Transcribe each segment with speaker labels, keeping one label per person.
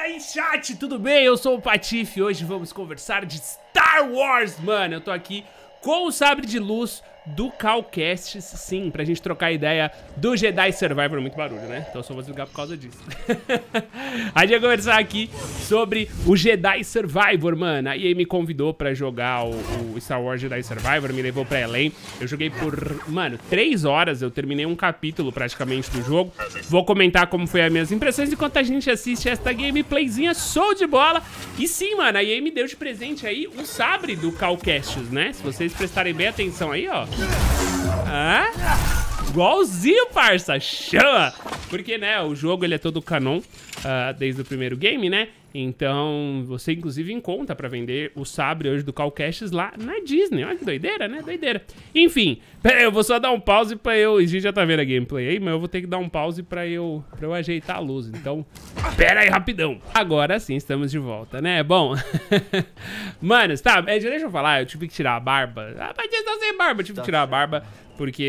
Speaker 1: aí, chat, tudo bem? Eu sou o Patife e hoje vamos conversar de Star Wars, mano. Eu tô aqui com o sabre de luz do Calcast, sim, pra gente trocar ideia do Jedi Survivor. Muito barulho, né? Então eu só vou desligar por causa disso. A gente vai conversar aqui sobre o Jedi Survivor, mano. A EA me convidou pra jogar o Star Wars Jedi Survivor, me levou pra LA. Eu joguei por, mano, 3 horas, eu terminei um capítulo praticamente do jogo. Vou comentar como foi as minhas impressões enquanto a gente assiste esta gameplayzinha show de bola. E sim, mano, a EA me deu de presente aí o sabre do Calcast, né? Se vocês prestarem bem atenção aí, ó. Ah, igualzinho, parça, chama! Porque, né, o jogo ele é todo canon desde o primeiro game, né? Então, você inclusive encontra pra vender o sabre hoje do Calcast lá na Disney. Olha que doideira, né? Doideira. Enfim, pera aí, eu vou só dar um pause pra eu... A gente já tá vendo a gameplay aí, mas eu vou ter que dar um pause pra eu ajeitar a luz. Então, pera aí, rapidão. Agora sim, estamos de volta, né? Bom, manos, tá, deixa eu falar, eu tive que tirar a barba. Ah, mas eu tô sem barba, eu tive que tirar a barba. Porque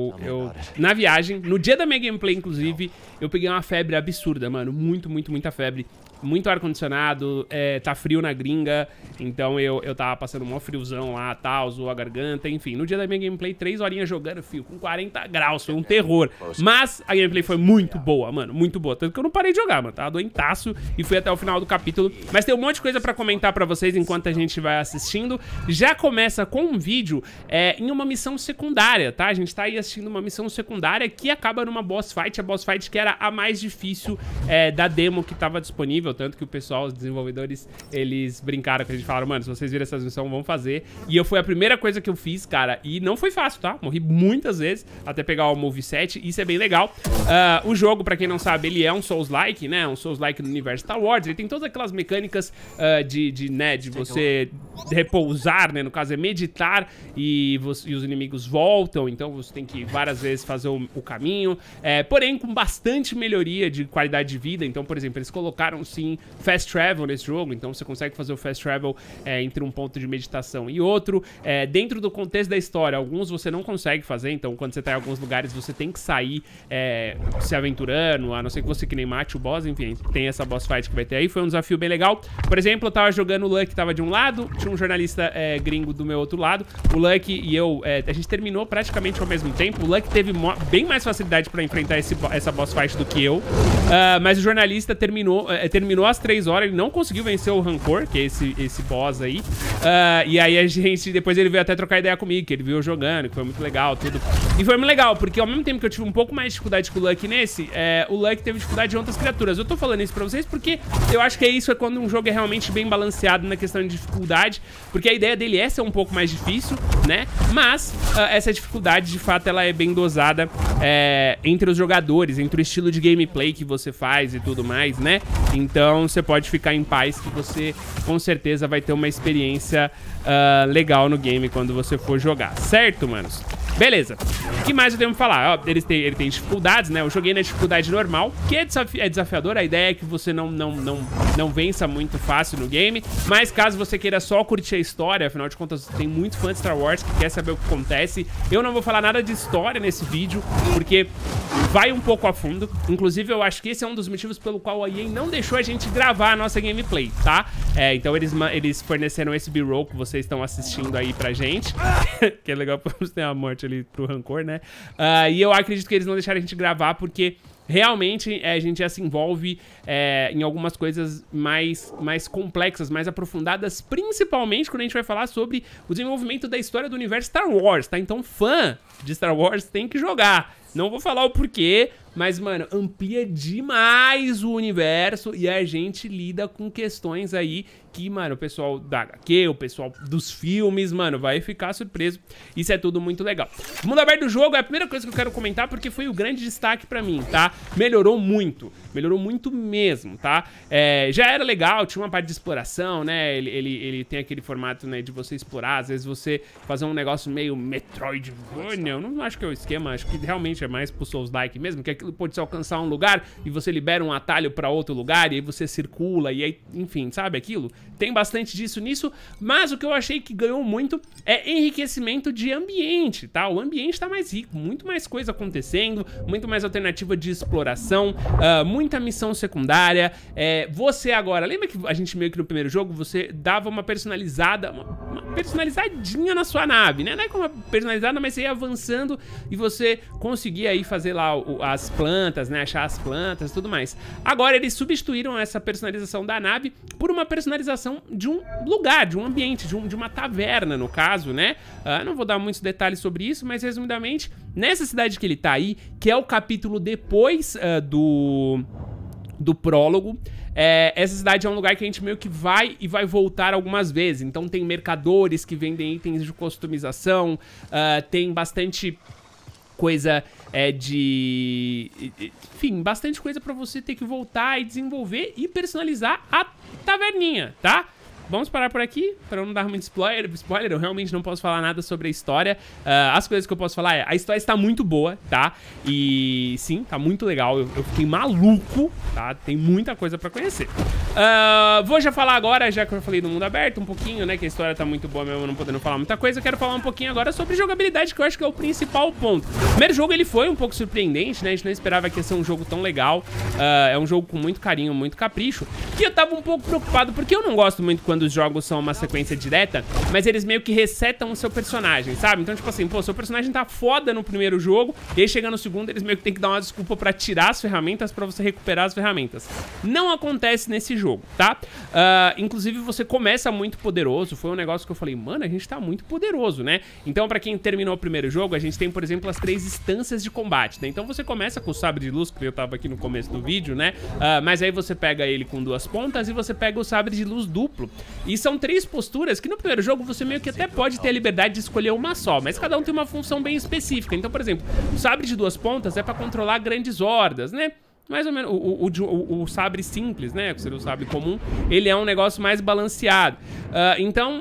Speaker 1: eu na viagem, no dia da minha gameplay, inclusive, eu peguei uma febre absurda, mano. Muita febre. Muito ar-condicionado, tá frio na gringa, então eu tava passando um maior friozão lá, tal, zoou a garganta, enfim. No dia da minha gameplay, 3 horinhas jogando, fio, com 40 graus, foi um terror. Mas a gameplay foi muito boa, mano, muito boa. Tanto que eu não parei de jogar, mano, tava doentaço e fui até o final do capítulo. Mas tem um monte de coisa pra comentar pra vocês enquanto a gente vai assistindo. Já começa com um vídeo em uma missão secundária, tá? A gente tá aí assistindo uma missão secundária que acaba numa boss fight, a boss fight que era a mais difícil da demo que tava disponível. Tanto que o pessoal, os desenvolvedores, eles brincaram com a gente, falaram, mano, se vocês viram essas missões, vão fazer. E foi a primeira coisa que eu fiz, cara, e não foi fácil, tá? Morri muitas vezes até pegar o moveset, isso é bem legal. O jogo, pra quem não sabe, ele é um Souls-like, né? Um Souls-like no universo Star Wars. Ele tem todas aquelas mecânicas de você repousar, né? No caso, é meditar e os inimigos voltam, então você tem que várias vezes fazer o caminho. Porém, com bastante melhoria de qualidade de vida. Então, por exemplo, eles colocaram, sim, fast travel nesse jogo, então você consegue fazer o fast travel entre um ponto de meditação e outro. Dentro do contexto da história, alguns você não consegue fazer, então quando você tá em alguns lugares você tem que sair se aventurando, a não ser que você que nem mate o boss, enfim, tem essa boss fight que vai ter aí, foi um desafio bem legal. Por exemplo, eu tava jogando o Lucky, tava de um lado, tinha um jornalista gringo do meu outro lado, o Lucky e eu, a gente terminou praticamente ao mesmo tempo. O Lucky teve bem mais facilidade pra enfrentar essa boss fight do que eu, mas o jornalista terminou às 3 horas, ele não conseguiu vencer o Rancor, que é esse boss aí. E aí a gente, depois ele veio até trocar ideia comigo, que ele viu eu jogando, que foi muito legal, tudo. E foi muito legal, porque ao mesmo tempo que eu tive um pouco mais de dificuldade com o Lucky nesse, o Lucky teve dificuldade de outras criaturas. Eu tô falando isso pra vocês porque eu acho que isso é quando um jogo é realmente bem balanceado na questão de dificuldade, porque a ideia dele é ser um pouco mais difícil, né? Mas essa dificuldade, de fato, ela é bem dosada entre os jogadores, entre o estilo de gameplay que você faz e tudo mais, né? Então você pode ficar em paz que você com certeza vai ter uma experiência legal no game quando você for jogar, certo, manos? Beleza, o que mais eu tenho pra falar? Ele tem dificuldades, né? Eu joguei na dificuldade normal, que é desafiador. A ideia é que você não vença muito fácil no game. Mas caso você queira só curtir a história, afinal de contas tem muito fã de Star Wars que quer saber o que acontece. Eu não vou falar nada de história nesse vídeo, porque vai um pouco a fundo. Inclusive eu acho que esse é um dos motivos pelo qual a EA não deixou a gente gravar a nossa gameplay, tá? Então eles forneceram esse B-roll que vocês estão assistindo aí pra gente. Que é legal pra você ter uma morte ali pro Rancor, né? E eu acredito que eles não deixaram a gente gravar porque realmente a gente já se envolve em algumas coisas mais complexas, mais aprofundadas, principalmente quando a gente vai falar sobre o desenvolvimento da história do universo Star Wars, tá? Então fã de Star Wars tem que jogar. Não vou falar o porquê, mas, mano, amplia demais o universo e a gente lida com questões aí que, mano, o pessoal da HQ, o pessoal dos filmes, mano, vai ficar surpreso. Isso é tudo muito legal. O mundo aberto do jogo é a primeira coisa que eu quero comentar porque foi o grande destaque pra mim, tá? Melhorou muito mesmo, tá? Já era legal, tinha uma parte de exploração, né? Ele tem aquele formato, né, de você explorar, às vezes você fazer um negócio meio Metroidvania, opinião. Eu não acho que é o esquema, acho que realmente é mais pro Souls-like mesmo, que aquilo pode se alcançar um lugar e você libera um atalho pra outro lugar e aí você circula e aí, enfim, sabe aquilo? Tem bastante disso nisso, mas o que eu achei que ganhou muito é enriquecimento de ambiente, tá? O ambiente tá mais rico, muito mais coisa acontecendo, muito mais alternativa de exploração, muita missão secundária. Você agora, lembra que a gente meio que no primeiro jogo, você dava uma personalizada, uma personalizadinha na sua nave, né? Não é como uma personalizada, mas você ia avançando e você conseguia aí fazer lá as plantas, né? Achar as plantas e tudo mais. Agora eles substituíram essa personalização da nave por uma personalização de um lugar, de um ambiente, de uma taverna, no caso, né? Não vou dar muitos detalhes sobre isso, mas resumidamente, nessa cidade que ele tá aí, que é o capítulo depois do prólogo, essa cidade é um lugar que a gente meio que vai e vai voltar algumas vezes. Então tem mercadores que vendem itens de customização, tem bastante coisa enfim, bastante coisa pra você ter que voltar e desenvolver e personalizar a taverninha, tá? Vamos parar por aqui, para não dar muito spoiler, eu realmente não posso falar nada sobre a história. As coisas que eu posso falar a história está muito boa, tá? E sim, tá muito legal, eu fiquei maluco, tá? Tem muita coisa pra conhecer. Vou já falar agora, já que eu falei do mundo aberto um pouquinho, né? Que a história tá muito boa mesmo, não podendo falar muita coisa. Eu quero falar um pouquinho agora sobre jogabilidade, que eu acho que é o principal ponto. O primeiro jogo, ele foi um pouco surpreendente, né? A gente não esperava que ia ser um jogo tão legal. É um jogo com muito carinho, muito capricho. E eu tava um pouco preocupado, porque eu não gosto muito quando os jogos são uma sequência direta, mas eles meio que resetam o seu personagem, sabe? Então, tipo assim, pô, seu personagem tá foda no primeiro jogo, e aí chega no segundo, eles meio que tem que dar uma desculpa pra tirar as ferramentas pra você recuperar as ferramentas. Não acontece nesse jogo, tá? Inclusive, você começa muito poderoso, foi um negócio que eu falei, mano, a gente tá muito poderoso, né? Então, pra quem terminou o primeiro jogo, a gente tem, por exemplo, as 3 instâncias de combate, né? Então, você começa com o sabre de luz, que eu tava aqui no começo do vídeo, né? Mas aí você pega ele com 2 pontas e você pega o sabre de luz duplo. E são 3 posturas que no primeiro jogo você meio que até pode ter a liberdade de escolher uma só, mas cada um tem uma função bem específica. Então, por exemplo, o sabre de 2 pontas é pra controlar grandes hordas, né? Mais ou menos, o sabre simples, né? Que seria o sabre comum, ele é um negócio mais balanceado. Então,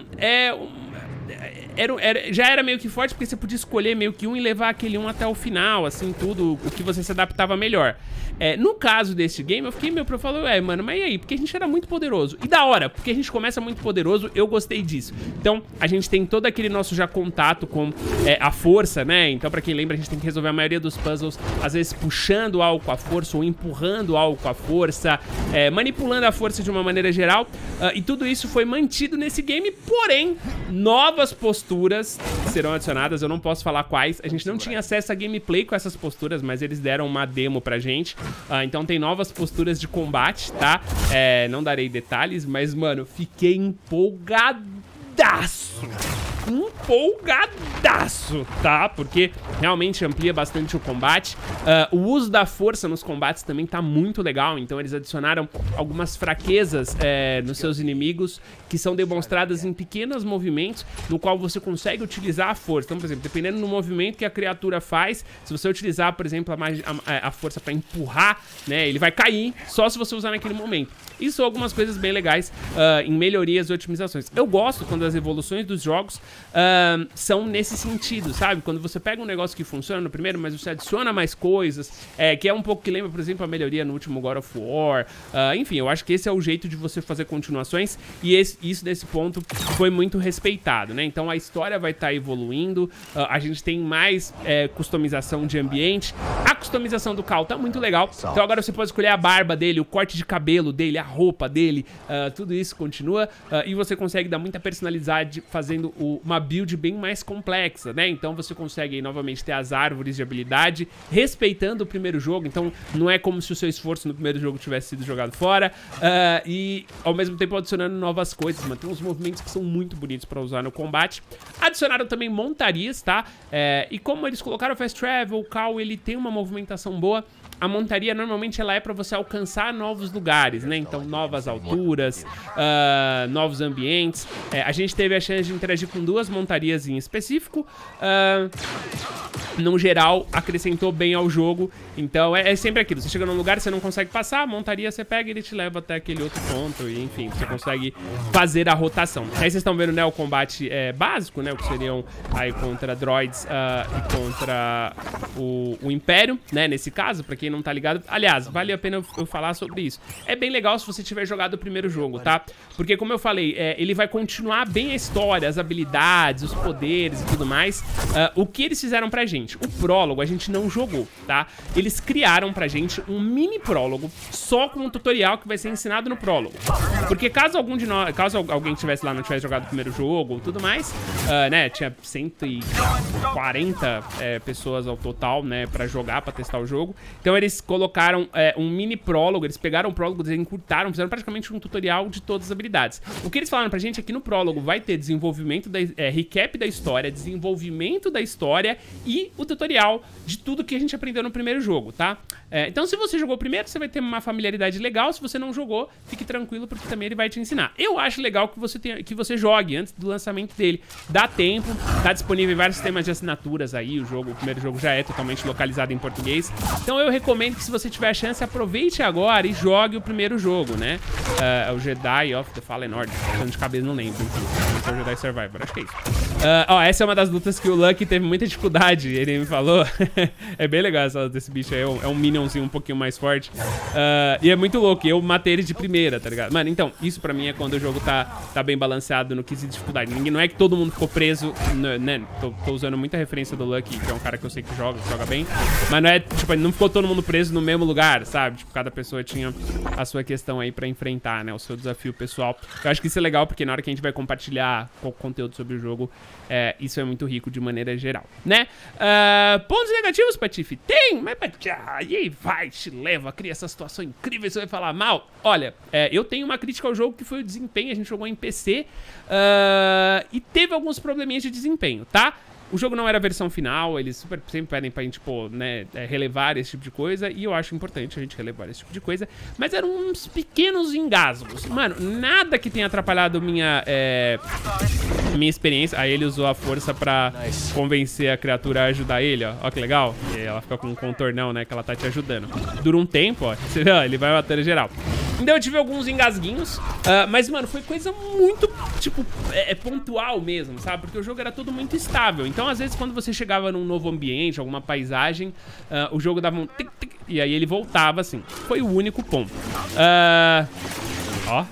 Speaker 1: já era meio que forte, porque você podia escolher meio que um e levar aquele um até o final, assim, tudo, o que você se adaptava melhor. No caso desse game, eu fiquei meio pra falar, mano, mas e aí? Porque a gente era muito poderoso. E da hora, porque a gente começa muito poderoso, eu gostei disso. Então, a gente tem todo aquele nosso já contato com a força, né? Então, pra quem lembra, a gente tem que resolver a maioria dos puzzles, às vezes puxando algo com a força ou empurrando algo com a força, manipulando a força de uma maneira geral. E tudo isso foi mantido nesse game, porém, novas posturas serão adicionadas, eu não posso falar quais. A gente não tinha acesso a gameplay com essas posturas, mas eles deram uma demo pra gente. Então tem novas posturas de combate, tá? Não darei detalhes, mas, mano, fiquei empolgadaço. Tá? Porque realmente amplia bastante o combate. O uso da força nos combates também tá muito legal. Então eles adicionaram algumas fraquezas nos seus inimigos, que são demonstradas em pequenos movimentos, no qual você consegue utilizar a força. Então, por exemplo, dependendo do movimento que a criatura faz, se você utilizar, por exemplo, a força pra empurrar, né, ele vai cair só se você usar naquele momento. Isso são algumas coisas bem legais em melhorias e otimizações. Eu gosto quando as evoluções dos jogos são nesse sentido, sabe? Quando você pega um negócio que funciona no primeiro, mas você adiciona mais coisas, que é um pouco que lembra, por exemplo, a melhoria no último God of War. Enfim, eu acho que esse é o jeito de você fazer continuações, e isso nesse ponto foi muito respeitado, né? Então a história vai estar evoluindo, a gente tem mais customização de ambiente. A customização do Cal tá muito legal, então agora você pode escolher a barba dele, o corte de cabelo dele, a roupa dele, tudo isso continua, e você consegue dar muita personalidade fazendo uma build bem mais complexa, né? Então você consegue aí, novamente, ter as árvores de habilidade, respeitando o primeiro jogo. Então não é como se o seu esforço no primeiro jogo tivesse sido jogado fora, e ao mesmo tempo adicionando novas coisas, mano. Tem uns movimentos que são muito bonitos pra usar no combate. Adicionaram também montarias, tá? E como eles colocaram o Fast Travel, o Cal, ele tem uma movimentação boa. A montaria, normalmente, ela é pra você alcançar novos lugares, né? Então, novas alturas, novos ambientes. A gente teve a chance de interagir com 2 montarias em específico. no geral, acrescentou bem ao jogo. Então, é sempre aquilo. Você chega num lugar, você não consegue passar, a montaria você pega e ele te leva até aquele outro ponto. E, enfim, você consegue fazer a rotação. Aí vocês estão vendo, né, o combate básico, né? O que seriam aí contra droids e contra o Império, né? Nesse caso, pra quem não tá ligado. Aliás, vale a pena eu falar sobre isso. É bem legal se você tiver jogado o primeiro jogo, tá? Porque, como eu falei, ele vai continuar bem a história, as habilidades, os poderes e tudo mais. O que eles fizeram pra gente? O prólogo a gente não jogou, tá? Eles criaram pra gente um mini prólogo só com um tutorial que vai ser ensinado no prólogo. Porque caso alguém tivesse lá, não tivesse jogado o primeiro jogo ou tudo mais, né, tinha 140 pessoas ao total, né, pra jogar, pra testar o jogo. Então eles colocaram um mini prólogo, eles pegaram o prólogo, eles encurtaram, fizeram praticamente um tutorial de todas as habilidades. O que eles falaram pra gente é que no prólogo vai ter desenvolvimento, recap da história, desenvolvimento da história e o tutorial de tudo que a gente aprendeu no primeiro jogo, tá? Então, se você jogou primeiro, você vai ter uma familiaridade legal. Se você não jogou, fique tranquilo, porque também ele vai te ensinar. Eu acho legal que você jogue antes do lançamento dele. Dá tempo, tá disponível em vários sistemas de assinaturas aí. O primeiro jogo já é totalmente localizado em português. Então, eu recomendo que, se você tiver a chance, aproveite agora e jogue o primeiro jogo, né? O Jedi of the Fallen Order. De cabeça, não lembro. É o Jedi Survivor, acho que é isso. Essa é uma das lutas que o Lucky teve muita dificuldade, ele me falou. É bem legal essa luta desse bicho aí, é um minionzinho um pouquinho mais forte. E é muito louco, eu matei ele de primeira, tá ligado? Mano, então, isso pra mim é quando o jogo tá bem balanceado no quesito de dificuldade. Não é que todo mundo ficou preso, né? Tô usando muita referência do Lucky, que é um cara que eu sei que joga bem. Mas não é, tipo, não ficou todo mundo preso no mesmo lugar, sabe? Tipo, cada pessoa tinha a sua questão aí pra enfrentar, né? O seu desafio pessoal. Eu acho que isso é legal, porque na hora que a gente vai compartilhar conteúdo sobre o jogo, isso é muito rico de maneira geral, né? Pontos negativos, Patife? Tem, mas e aí vai, te leva, cria essa situação incrível, você vai falar mal. Olha, eu tenho uma crítica ao jogo que foi o desempenho. A gente jogou em PC e teve alguns probleminhas de desempenho, tá? O jogo não era a versão final, eles sempre pedem pra gente, pô, né, relevar esse tipo de coisa, e eu acho importante a gente relevar esse tipo de coisa, mas eram uns pequenos engasgos. Mano, nada que tenha atrapalhado minha experiência. Aí ele usou a força pra convencer a criatura a ajudar ele, ó. Ó que legal. E ela fica com um contornão, né, que ela tá te ajudando. Dura um tempo, ó. Você vê, ó, ele vai matando geral. Então eu tive alguns engasguinhos, mas, mano, foi coisa muito, tipo, pontual mesmo, sabe? Porque o jogo era todo muito estável. Então, às vezes, quando você chegava num novo ambiente, alguma paisagem, o jogo dava um tic, tic, e aí ele voltava, assim. Foi o único ponto. Ó.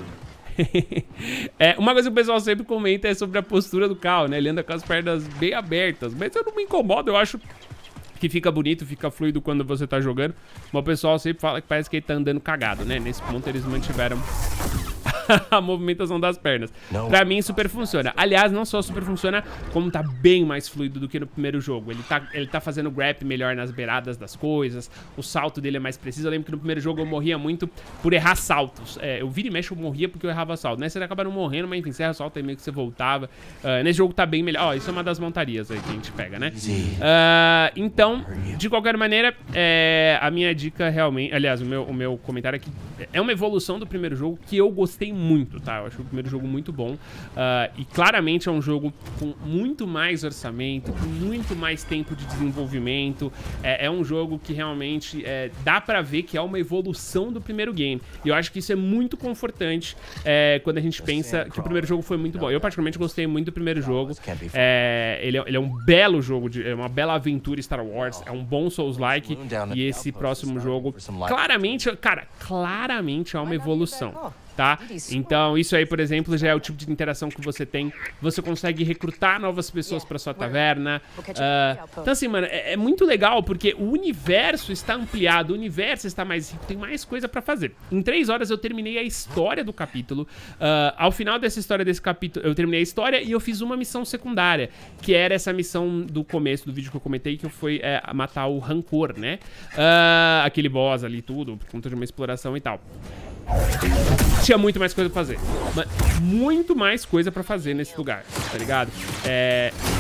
Speaker 1: Uma coisa que o pessoal sempre comenta é sobre a postura do Cal, né? Ele anda com as pernas bem abertas, mas eu não me incomodo, eu acho que fica bonito, fica fluido quando você tá jogando. Mas o pessoal sempre fala que parece que ele tá andando cagado, né? Nesse ponto eles mantiveram a movimentação das pernas. Pra mim super funciona. Aliás, não só super funciona, como tá bem mais fluido do que no primeiro jogo. Ele tá fazendo grab melhor nas beiradas das coisas. O salto dele é mais preciso. Eu lembro que no primeiro jogo eu morria muito por errar saltos. Eu vira e mexe, eu morria porque eu errava salto, né? Você acaba não morrendo, mas enfim, você erra salto aí meio que você voltava. Nesse jogo tá bem melhor. Ó, isso é uma das montarias aí que a gente pega, né? Então, de qualquer maneira, a minha dica realmente... Aliás, o meu comentário aqui é uma evolução do primeiro jogo que eu gostei muito, tá? Eu acho o primeiro jogo muito bom. E claramente é um jogo com muito mais orçamento, com muito mais tempo de desenvolvimento. É um jogo que realmente dá pra ver que é uma evolução do primeiro game. E eu acho que isso é muito confortante quando a gente pensa que o primeiro jogo foi muito bom. Eu particularmente gostei muito do primeiro jogo. Ele é um belo jogo, é uma bela aventura Star Wars. É um bom Souls-like. E esse próximo jogo, claramente, cara, claramente é uma evolução. Tá? Então isso aí, por exemplo, já é o tipo de interação que você tem. Você consegue recrutar novas pessoas pra sua taverna. Então assim, mano, é muito legal porque o universo está ampliado, o universo está mais rico, tem mais coisa pra fazer. Em 3 horas eu terminei a história do capítulo. Ao final dessa história desse capítulo, eu terminei a história e eu fiz uma missão secundária, que era essa missão do começo do vídeo que eu comentei, que foi matar o Rancor, né? Aquele boss ali, tudo, por conta de uma exploração e tal. Tinha muito mais coisa pra fazer. Muito mais coisa pra fazer nesse lugar, tá ligado?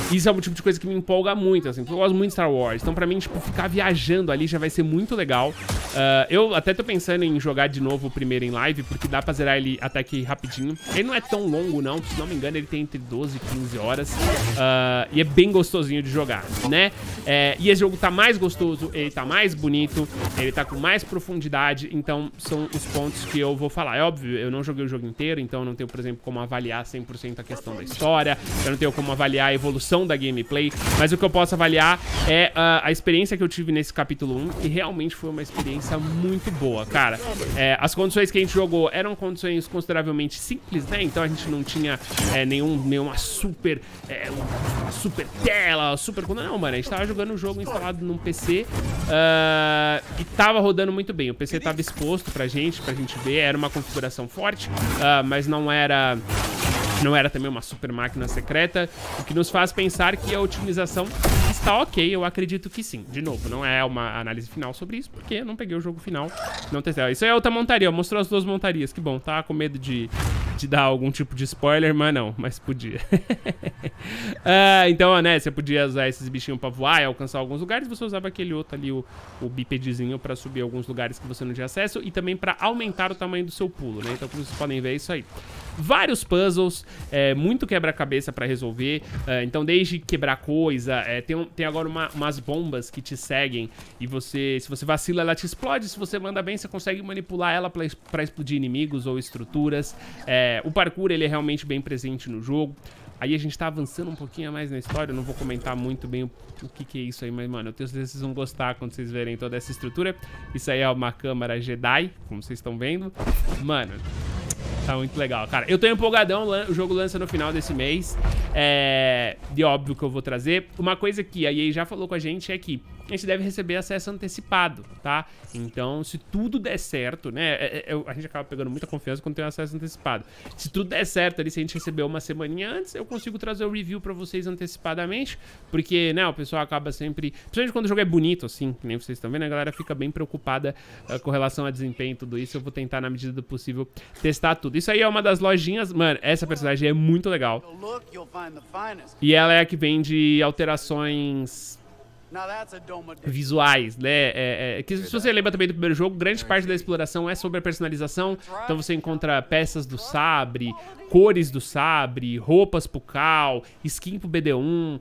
Speaker 1: isso é um tipo de coisa que me empolga muito, assim, porque eu gosto muito de Star Wars. Então pra mim, tipo, ficar viajando ali já vai ser muito legal. Eu até tô pensando em jogar de novo o primeiro em live, porque dá pra zerar ele até que rapidinho. Ele não é tão longo, não. Se não me engano, ele tem entre 12 e 15 horas. E é bem gostosinho de jogar, né? E esse jogo tá mais gostoso, ele tá mais bonito, ele tá com mais profundidade. Então, são os pontos que eu vou falar. É óbvio, eu não joguei o jogo inteiro, então eu não tenho, por exemplo, como avaliar 100% a questão da história. Eu não tenho como avaliar a evolução da gameplay. Mas o que eu posso avaliar é a experiência que eu tive nesse capítulo 1. E realmente foi uma experiência muito boa, cara. As condições que a gente jogou eram condições consideravelmente simples, né? Então a gente não tinha nenhuma super tela, super... Não, mano, a gente tava jogando o jogo instalado num PC e tava rodando muito bem. O PC tava exposto pra gente ver, era uma configuração forte, mas não era também uma super máquina secreta, o que nos faz pensar que a otimização está ok. Eu acredito que sim. De novo, não é uma análise final sobre isso, porque eu não peguei o jogo final, não testei. Isso é outra montaria, mostrou as duas montarias, que bom. Tava com medo de dar algum tipo de spoiler, mas não, mas podia. Então, né, você podia usar esses bichinhos pra voar e alcançar alguns lugares, você usava aquele outro ali, o bipedezinho, pra subir alguns lugares que você não tinha acesso e também pra aumentar o tamanho do seu pulo, né? Então, como vocês podem ver, é isso aí. Vários puzzles, muito quebra-cabeça pra resolver. Então, desde quebrar coisa, tem agora umas bombas que te seguem e se você vacila, ela te explode. Se você manda bem, você consegue manipular ela pra explodir inimigos ou estruturas. O parkour, ele é realmente bem presente no jogo. Aí a gente tá avançando um pouquinho mais na história. Eu não vou comentar muito bem o que é isso aí, mas, mano, eu tenho certeza que vocês vão gostar quando vocês verem toda essa estrutura. Isso aí é uma câmara Jedi, como vocês estão vendo. Mano, tá muito legal, cara. Eu tô empolgadão, o jogo lança no final desse mês. De óbvio que eu vou trazer. Uma coisa que a EA já falou com a gente é que a gente deve receber acesso antecipado, tá? Então, se tudo der certo, né? A gente acaba pegando muita confiança quando tem acesso antecipado. Se tudo der certo ali, se a gente receber uma semaninha antes, eu consigo trazer o review pra vocês antecipadamente. Porque, né, o pessoal acaba sempre... Principalmente quando o jogo é bonito, assim, que nem vocês estão vendo, a galera fica bem preocupada com relação a desempenho e tudo isso. Eu vou tentar, na medida do possível, testar tudo. Isso aí é uma das lojinhas. Mano, essa personagem é muito legal. E ela é a que vende alterações visuais, né? Que se você lembra também do primeiro jogo, grande parte da exploração é sobre a personalização. Então você encontra peças do sabre, cores do sabre, roupas pro Cal, skin pro BD1,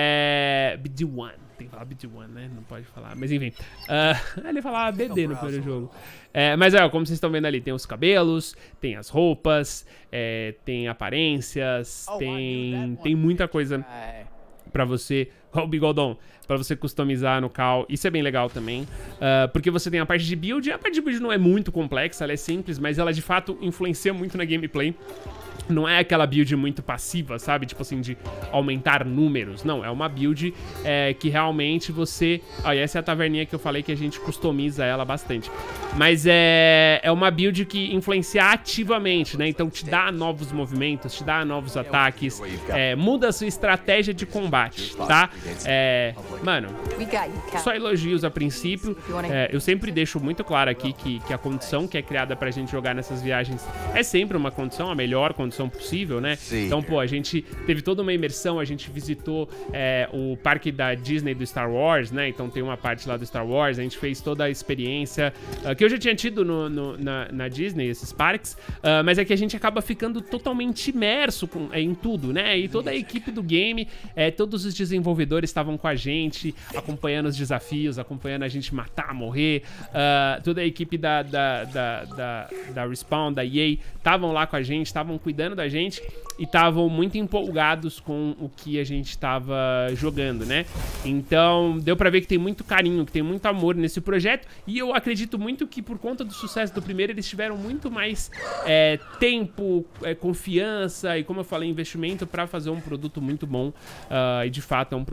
Speaker 1: BD1. Tem que falar BD1, né? Não pode falar, mas enfim. Ele falava BD no primeiro jogo. Mas como vocês estão vendo ali, tem os cabelos, tem as roupas, tem aparências, tem muita coisa pra você... Ó, o bigodão, pra você customizar no Cal. Isso é bem legal também, porque você tem a parte de build. A parte de build não é muito complexa, ela é simples, mas ela de fato influencia muito na gameplay. Não é aquela build muito passiva, sabe? Tipo assim, de aumentar números. Não, é uma build que realmente você... Ó, e essa é a taverninha que eu falei que a gente customiza ela bastante. Mas é uma build que influencia ativamente, né? Então te dá novos movimentos, te dá novos ataques, muda a sua estratégia de combate, tá? Mano, só elogios a princípio. Eu sempre deixo muito claro aqui que a condição que é criada pra gente jogar nessas viagens é sempre uma condição, a melhor condição possível, né? Sim. Então, pô, a gente teve toda uma imersão, a gente visitou o parque da Disney do Star Wars, né? Então tem uma parte lá do Star Wars, a gente fez toda a experiência que eu já tinha tido na Disney, esses parques, mas é que a gente acaba ficando totalmente imerso em tudo, né? E toda a equipe do game, todos os desenvolvedores estavam com a gente, acompanhando os desafios, acompanhando a gente matar, morrer, toda a equipe da Respawn, da EA, estavam lá com a gente, estavam cuidando da gente e estavam muito empolgados com o que a gente estava jogando, né? Então, deu pra ver que tem muito carinho, que tem muito amor nesse projeto, e eu acredito muito que por conta do sucesso do primeiro, eles tiveram muito mais tempo, confiança e, como eu falei, investimento pra fazer um produto muito bom, e de fato é um produto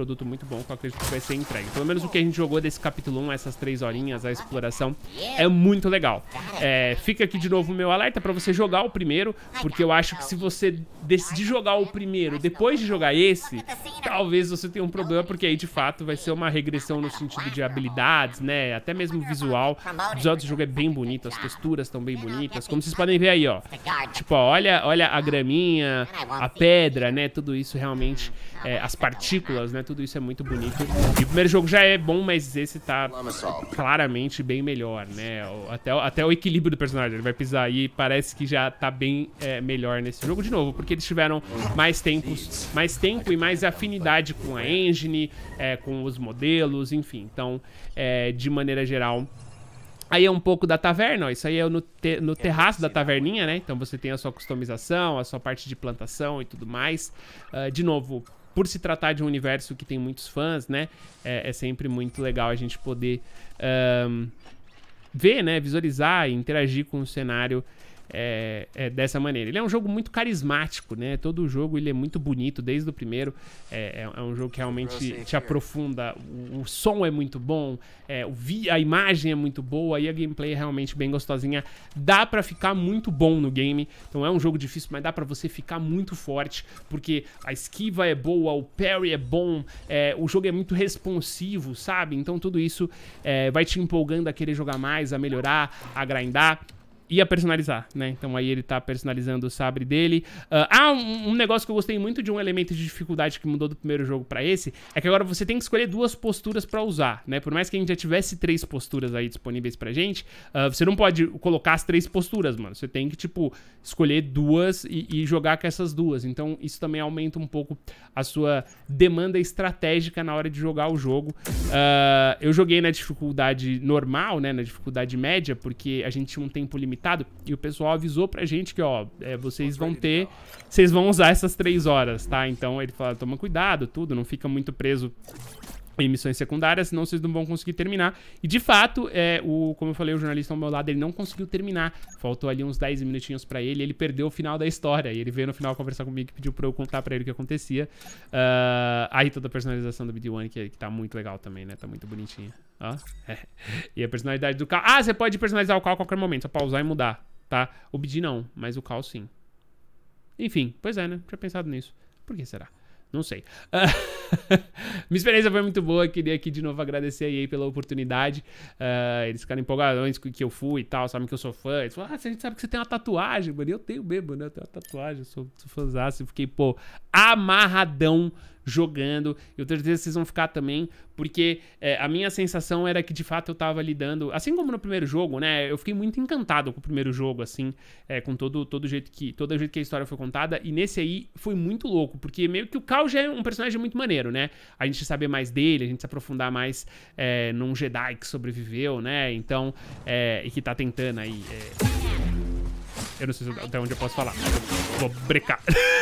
Speaker 1: produto muito bom que eu acredito que vai ser entregue. Pelo menos o que a gente jogou desse capítulo 1, essas 3 horinhas, a exploração, é muito legal. Fica aqui de novo o meu alerta pra você jogar o primeiro, porque eu acho que se você decidir jogar o primeiro depois de jogar esse, talvez você tenha um problema, porque aí de fato vai ser uma regressão no sentido de habilidades, né? Até mesmo visual. O visual do jogo é bem bonito, as texturas estão bem bonitas. Como vocês podem ver aí, ó. Tipo, ó, olha a graminha, a pedra, né? Tudo isso realmente, as partículas, né? Tudo isso é muito bonito. E o primeiro jogo já é bom, mas esse tá claramente bem melhor, né? Até o equilíbrio do personagem. Ele vai pisar aí e parece que já tá bem melhor nesse jogo de novo, porque eles tiveram mais tempo e mais afinidade com a engine, com os modelos, enfim. Então, de maneira geral... Aí é um pouco da taverna, ó. Isso aí é no terraço da taverninha, né? Então você tem a sua customização, a sua parte de plantação e tudo mais. De novo, por se tratar de um universo que tem muitos fãs, né? É sempre muito legal a gente poder ver, né? Visualizar e interagir com o cenário dessa maneira. Ele é um jogo muito carismático, né? Todo o jogo ele é muito bonito, desde o primeiro. É um jogo que realmente te aprofunda. O som é muito bom, a imagem é muito boa e a gameplay é realmente bem gostosinha. Dá pra ficar muito bom no game. Então é um jogo difícil, mas dá pra você ficar muito forte, porque a esquiva é boa, o parry é bom, o jogo é muito responsivo, sabe? Então tudo isso vai te empolgando a querer jogar mais, a melhorar, a grindar. E a personalizar, né? Então aí ele tá personalizando o sabre dele. Um negócio que eu gostei muito de um elemento de dificuldade que mudou do primeiro jogo pra esse, é que agora você tem que escolher 2 posturas pra usar, né? Por mais que a gente já tivesse 3 posturas aí disponíveis pra gente, você não pode colocar as 3 posturas, mano. Você tem que, tipo, escolher 2 e jogar com essas 2. Então isso também aumenta um pouco a sua demanda estratégica na hora de jogar o jogo. Eu joguei na dificuldade normal, né? Na dificuldade média, porque a gente tinha um tempo limitado. E o pessoal avisou pra gente que, ó, vocês vão usar essas 3 horas, tá? Então ele falou, toma cuidado, tudo, não fica muito preso em missões secundárias, senão vocês não vão conseguir terminar. E de fato, como eu falei, o jornalista ao meu lado, ele não conseguiu terminar. Faltou ali uns 10 minutinhos pra ele, ele perdeu o final da história. E ele veio no final conversar comigo e pediu pra eu contar pra ele o que acontecia. Aí toda a personalização do BD1, que tá muito legal também, né? Tá muito bonitinha. Ó. E a personalidade do Cal. Você pode personalizar o Cal a qualquer momento, só pausar e mudar, tá? O BD não, mas o Cal sim. Enfim, pois é, né? Tinha pensado nisso. Por que será? Não sei. Minha experiência foi muito boa. Queria aqui de novo agradecer a EA pela oportunidade. Eles ficaram empolgadões que eu fui e tal. Sabem que eu sou fã. Eles falaram, a gente sabe que você tem uma tatuagem, mano. Eu tenho mesmo, né? Eu tenho uma tatuagem. Eu sou fãzaço. Fiquei, pô, amarradão jogando. Eu tenho certeza que vocês vão ficar também, porque a minha sensação era que de fato eu tava lidando, assim como no primeiro jogo, né? Eu fiquei muito encantado com o primeiro jogo, assim, com todo jeito que a história foi contada. E nesse aí foi muito louco, porque meio que o Cal já é um personagem muito maneiro, né? A gente saber mais dele, a gente se aprofundar mais num Jedi que sobreviveu, né? Então, e que tá tentando aí. Eu não sei até onde eu posso falar. Vou brecar.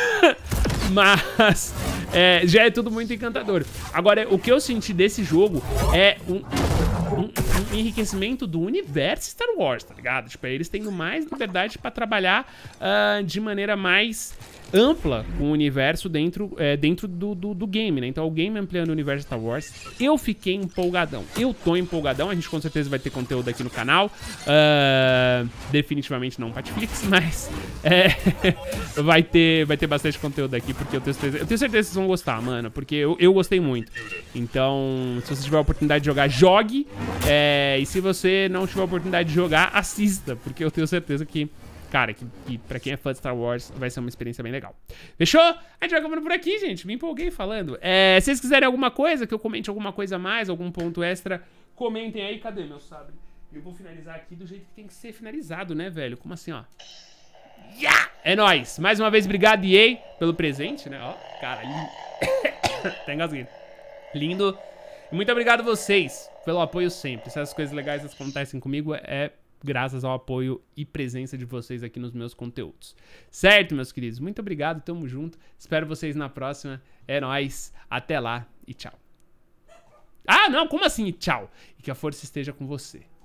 Speaker 1: Mas já é tudo muito encantador. Agora, o que eu senti desse jogo é um enriquecimento do universo Star Wars, tá ligado? Tipo, eles tendo mais liberdade pra trabalhar de maneira mais ampla com o universo dentro do game, né? Então o game ampliando o universo Star Wars, eu fiquei empolgadão. Eu tô empolgadão, a gente com certeza vai ter conteúdo aqui no canal. Definitivamente não Patflix, mas vai ter bastante conteúdo aqui, porque eu tenho certeza que vocês vão gostar, mano, porque eu gostei muito. Então, se você tiver a oportunidade de jogar, jogue. E se você não tiver a oportunidade de jogar, assista, porque eu tenho certeza que, cara, que pra quem é fã de Star Wars vai ser uma experiência bem legal. Fechou? A gente vai acabando por aqui, gente. Me empolguei falando. Se vocês quiserem alguma coisa, que eu comente alguma coisa a mais, algum ponto extra, comentem aí. Cadê meu sabre? Eu vou finalizar aqui do jeito que tem que ser finalizado, né, velho? Como assim, ó? Yeah! É nóis. Mais uma vez, obrigado, EA, pelo presente, né? Ó, cara, lindo. Tá engasguinho. Lindo. E muito obrigado a vocês pelo apoio sempre. Se essas coisas legais acontecem comigo, graças ao apoio e presença de vocês aqui nos meus conteúdos. Certo, meus queridos? Muito obrigado, tamo junto. Espero vocês na próxima. É nóis. Até lá e tchau. Ah, não, como assim tchau? E que a força esteja com você.